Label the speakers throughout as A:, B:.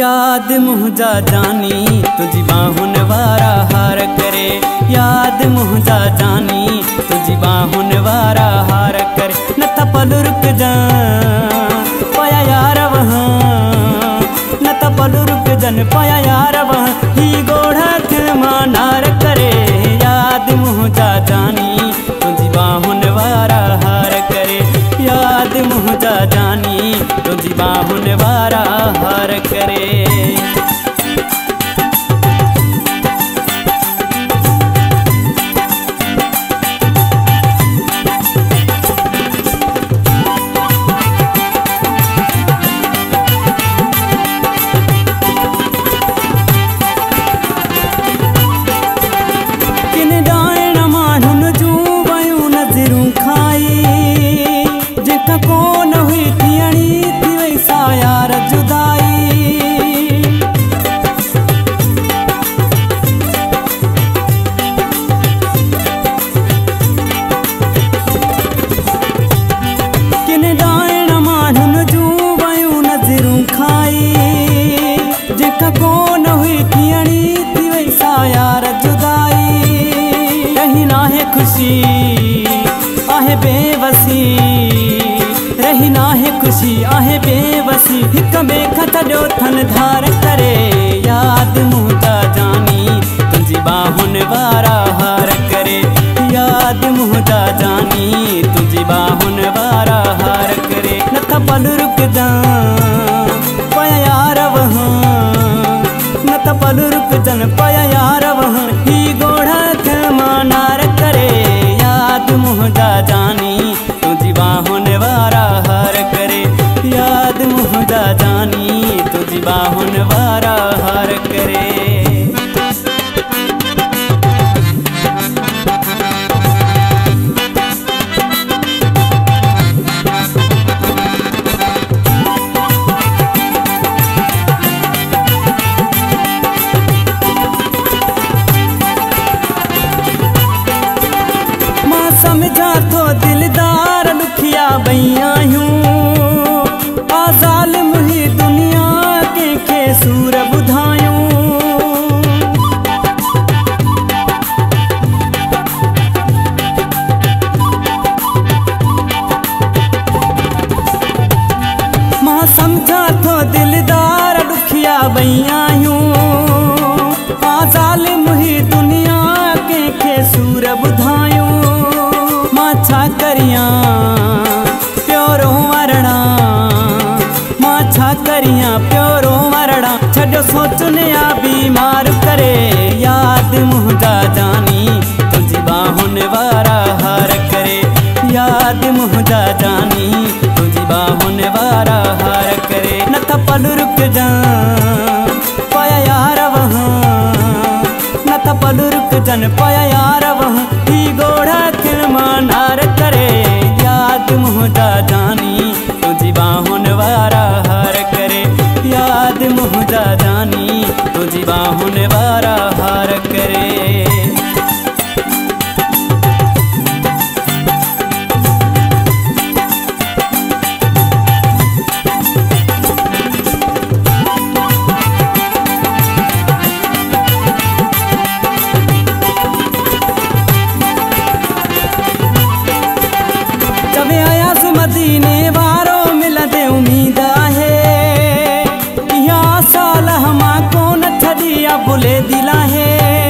A: याद मुझा जानी तुझी बाहुन वारा हार करे। याद मुझा जानी तुझी बाहुन वारा हार करे। नथा पल रुक जा पाया यार वहाँ, नथा पल रुक जन पाया यार वहाँ। ही गोढ़ा मानार करे। याद मुझा जानी तुझी बाहुन वारा हार करे। याद मुझा जानी तुझी बाहुन वारा हार करे। कौन हुई थी अणी थी वैसा यार जुदाई। किन डायण माण्हुनि जूं वयूं नज़रूं खाई। जेका कौन हुई थी अणी थी वैसा यार जुदाई। रही नाहे खुशी आहे बेवसी, रही नाहे खुशी आहे बेवसी। हिक में खतड़ो थन धार करे। याद मुझा जानी तुझी बाहुन वारा हार करे। याद मुझा जानी तुझी बाहुन वारा हार करे। नथा पल रुक जा पाया यार वहाँ, नथा पल रुक जन पाया यार वहाँ। ही गोढ़ा मानार करे। याद मुझा जानी तुझी बाहुन वारा हार करे। याद मुझा जानी तुझी बाहुन वारा हार करे। मां समझा तो दिलदार दुखिया बइया यूं। आज़ाल मुही दुनिया के सूर बुधायूं। मां समझा तो दिलदार दुखिया बइया यूं। आज़ाल मुही दुनिया के सूर बुधायूं। मां छा करियां प्योरो मरणा, मां छा करियां प्योरो मरणा। छो सोचने आ बीमार करे। याद मुझा जानी तुझी बाहुन वारा हार करे। याद मुझा जानी तुझी बाहुन वारा हार करे। नथा पल रुक जा पाया यार वहाँ, नथा पल रुक जन पाया यार वहाँ। ही गोढ़ा मानार करे। याद मुझा जानी तुझी बाहुन वारा हार करे। याद मुझा जानी तुझी बाहुन वारा हार करे। मदीने वारो मिलंदे उम्मीद आहे। इहा साल हमा कोन छॾिया भुले दिल आहे।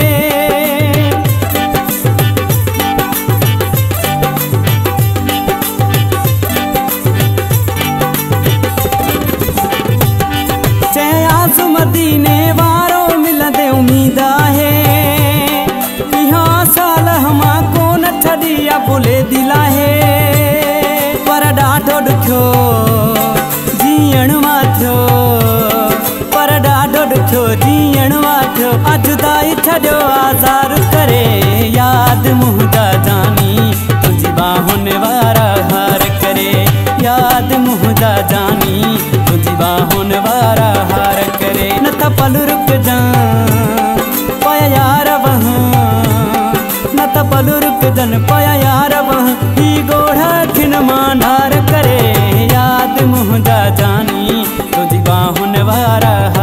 A: चयास मदीने वारो मिलंदे उम्मीद आहे। इहा साल हमा कोन छॾिया भुले दिल आहे। पर ॾाढो ॾुखियो जीअण मां थियो, पर ॾाढो ॾुखियो जीअण मां थियो। जुदाई छॾियो आज़ार करे। याद मुझा जानी तुझी बाहुन वारा हार करे। याद मुझा जानी तुझी बाहुन वारा हार करे। नथा पल रुक जा पाया यार वहाँ, नथा पल रुक जन पाया यार वहाँ। ही गोढ़ा मानार करे। याद मुझा जानी तुझी बाहुन वारा